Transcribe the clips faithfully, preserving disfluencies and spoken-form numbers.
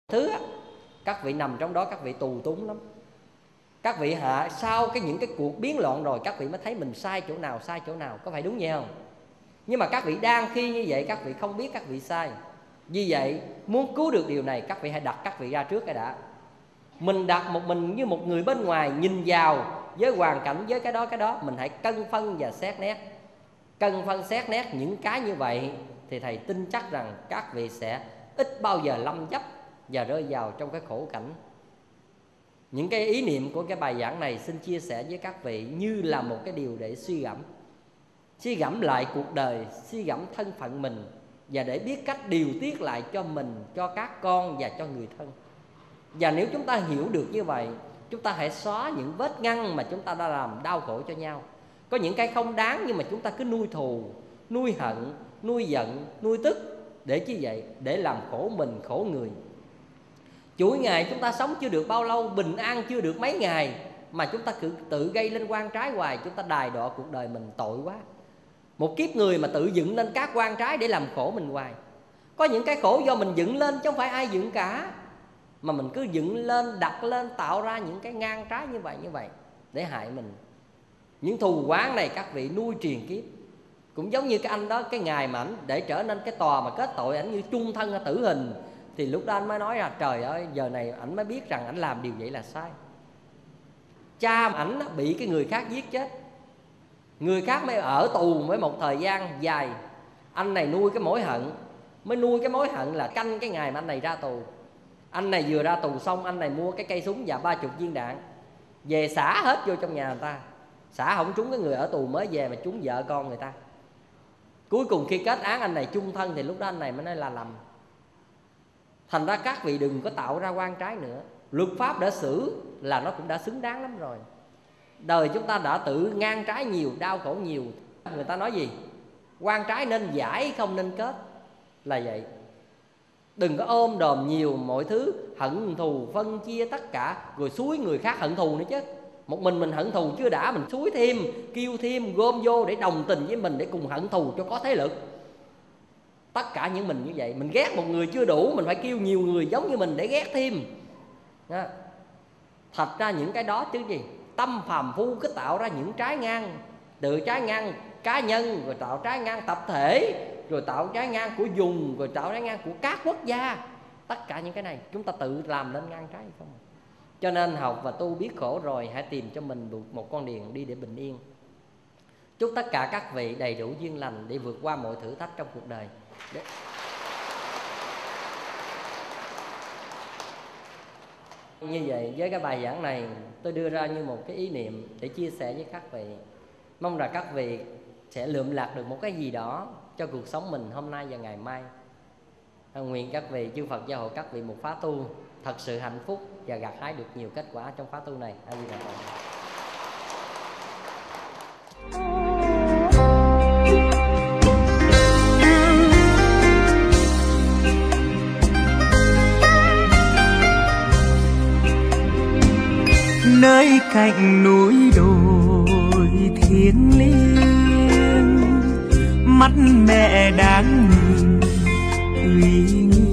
thứ á, các vị nằm trong đó các vị tù túng lắm. Các vị hạ sau cái những cái cuộc biến loạn rồi các vị mới thấy mình sai chỗ nào sai chỗ nào, có phải đúng vậy không? Nhưng mà các vị đang khi như vậy các vị không biết các vị sai. Vì vậy muốn cứu được điều này các vị hãy đặt các vị ra trước cái đã. Mình đặt một mình như một người bên ngoài nhìn vào với hoàn cảnh, với cái đó cái đó, mình hãy cân phân và xét nét. Cân phân xét nét những cái như vậy thì thầy tin chắc rằng các vị sẽ ít bao giờ lâm dấp và rơi vào trong cái khổ cảnh. Những cái ý niệm của cái bài giảng này xin chia sẻ với các vị như là một cái điều để suy gẫm. Suy gẫm lại cuộc đời, suy gẫm thân phận mình, và để biết cách điều tiết lại cho mình, cho các con và cho người thân. Và nếu chúng ta hiểu được như vậy, chúng ta hãy xóa những vết ngăn mà chúng ta đã làm đau khổ cho nhau. Có những cái không đáng nhưng mà chúng ta cứ nuôi thù, nuôi hận, nuôi giận, nuôi tức. Để chi vậy? Để làm khổ mình, khổ người. Chuỗi ngày chúng ta sống chưa được bao lâu, bình an chưa được mấy ngày, mà chúng ta cứ tự gây lên quan trái hoài. Chúng ta đài đọa cuộc đời mình, tội quá. Một kiếp người mà tự dựng lên các quan trái để làm khổ mình hoài. Có những cái khổ do mình dựng lên chứ không phải ai dựng cả, mà mình cứ dựng lên, đặt lên, tạo ra những cái ngang trái như vậy như vậy để hại mình. Những thù oán này các vị nuôi truyền kiếp. Cũng giống như cái anh đó, cái ngày mà ảnh để trở nên cái tòa mà kết tội ảnh như chung thân hay tử hình, thì lúc đó anh mới nói ra trời ơi, giờ này ảnh mới biết rằng ảnh làm điều vậy là sai. Cha ảnh bị cái người khác giết chết, người khác mới ở tù với một thời gian dài. Anh này nuôi cái mối hận, mới nuôi cái mối hận là canh cái ngày mà anh này ra tù. Anh này vừa ra tù xong, anh này mua cái cây súng và ba chục viên đạn, về xả hết vô trong nhà người ta. Xả không trúng cái người ở tù mới về mà trúng vợ con người ta. Cuối cùng khi kết án anh này chung thân thì lúc đó anh này mới nói là lầm. Thành ra các vị đừng có tạo ra quan trái nữa. Luật pháp đã xử là nó cũng đã xứng đáng lắm rồi. Đời chúng ta đã tự ngang trái nhiều, đau khổ nhiều. Người ta nói gì? Quan trái nên giải không nên kết, là vậy. Đừng có ôm đồm nhiều mọi thứ, hận thù, phân chia tất cả, rồi xúi người khác hận thù nữa chứ. Một mình mình hận thù chưa đã, mình xúi thêm, kêu thêm, gom vô để đồng tình với mình, để cùng hận thù cho có thế lực. Tất cả những mình như vậy. Mình ghét một người chưa đủ, mình phải kêu nhiều người giống như mình để ghét thêm. Thật ra những cái đó chứ gì. Tâm phàm phu cứ tạo ra những trái ngang, từ trái ngang cá nhân, rồi tạo trái ngang tập thể, rồi tạo trái ngang của vùng, rồi tạo trái ngang của các quốc gia. Tất cả những cái này chúng ta tự làm nên ngang trái không. Cho nên học và tu biết khổ rồi, hãy tìm cho mình được một con đường đi để bình yên. Chúc tất cả các vị đầy đủ duyên lành để vượt qua mọi thử thách trong cuộc đời. Đấy. Như vậy với cái bài giảng này tôi đưa ra như một cái ý niệm để chia sẻ với các vị. Mong rằng các vị sẽ lượm lạc được một cái gì đó cho cuộc sống mình hôm nay và ngày mai. Nguyện các vị chư Phật gia hộ các vị một khóa tu thật sự hạnh phúc và gặt hái được nhiều kết quả trong khóa tu này. A Di Đà Phật. Nơi cạnh núi đồi thiêng liêng, mắt mẹ đang nhìn uy nghi,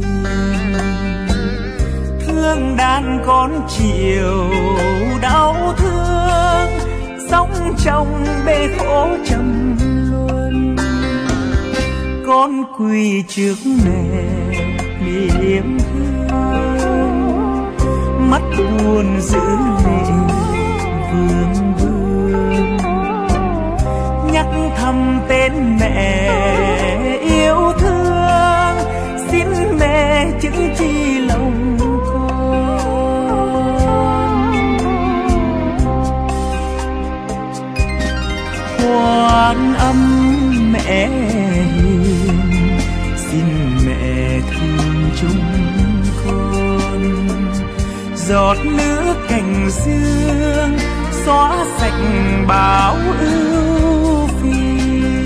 thương đàn con chiều đau thương, sống trong bể khổ trầm luân. Con quỳ trước mẹ niềm thương, mắt buồn giữ lệ vương vương, nhắc thầm tên mẹ yêu thương, xin mẹ chứng chi lòng con. Quan âm mẹ hiền, xin mẹ thương chúng con. Giọt nước cành dương xóa sạch bao ưu phiền.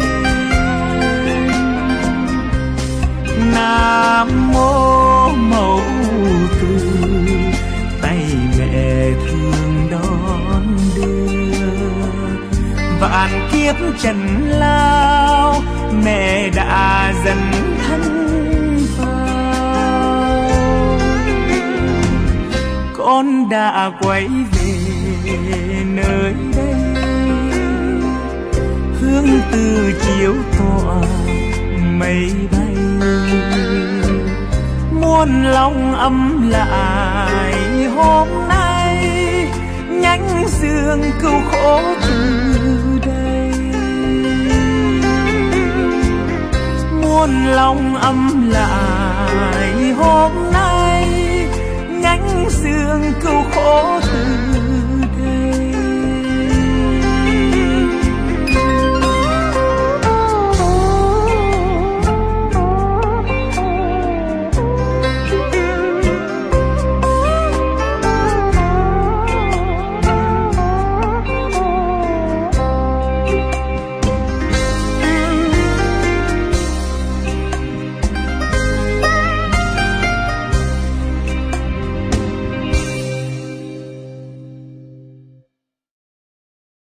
Nam mô Mẫu Từ, tay mẹ thương đón đưa. Vạn kiếp trần lao mẹ đã dần thân vào. con đã quay về nơi đây, hương từ chiều tỏa mây bay, muôn lòng ấm lại hôm nay, nhánh sương cứu khổ từ đây. Muôn lòng ấm lại hôm nay,